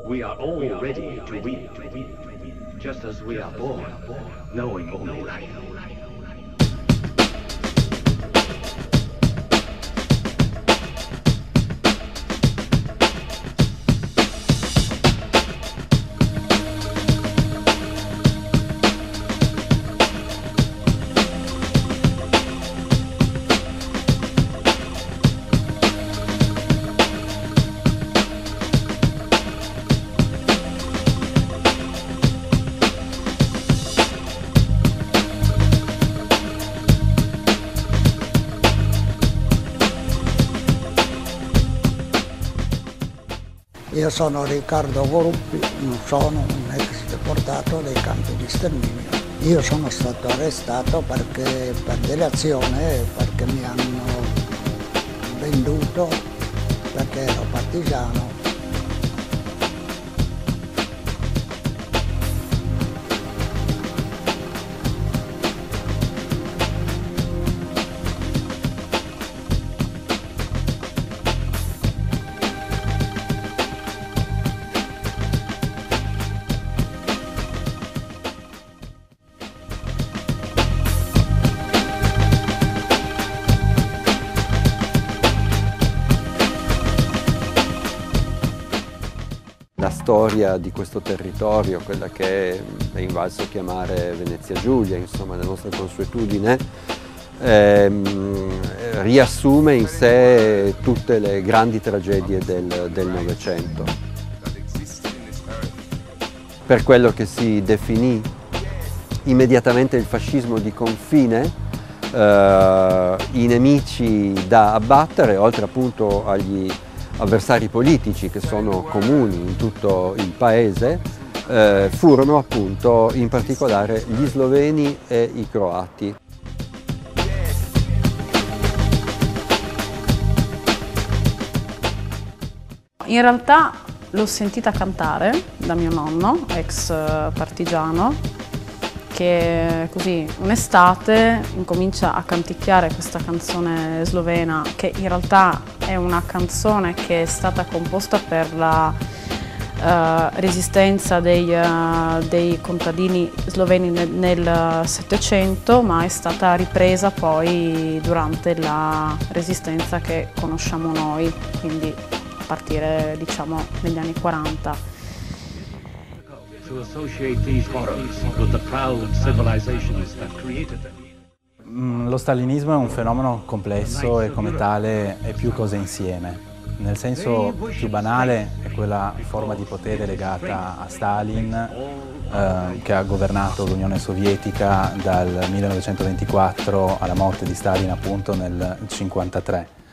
We are all ready to win, just as we are born, knowing only life. Io sono Riccardo Gruppi, non sono un ex deportato dei campi di sterminio. Io sono stato arrestato perché per delazione, perché mi hanno venduto, perché ero partigiano. La storia di questo territorio, quella che è invalso chiamare Venezia Giulia, insomma, la nostra consuetudine, riassume in sé tutte le grandi tragedie del Novecento. Per quello che si definì immediatamente il fascismo di confine, i nemici da abbattere, oltre appunto agli avversari politici che sono comuni in tutto il paese, furono appunto in particolare gli sloveni e i croati. In realtà l'ho sentita cantare da mio nonno, ex partigiano, che così un'estate incomincia a canticchiare questa canzone slovena, che in realtà è una canzone che è stata composta per la resistenza dei contadini sloveni nel Settecento, ma è stata ripresa poi durante la resistenza che conosciamo noi, quindi a partire diciamo negli anni 40. To associate these horrors with the proud civilizations that created them. Lo stalinismo è un fenomeno complesso e come tale è più cose insieme. Nel senso più banale è quella forma di potere legata a Stalin che ha governato l'Unione Sovietica dal 1924 alla morte di Stalin appunto nel 1953.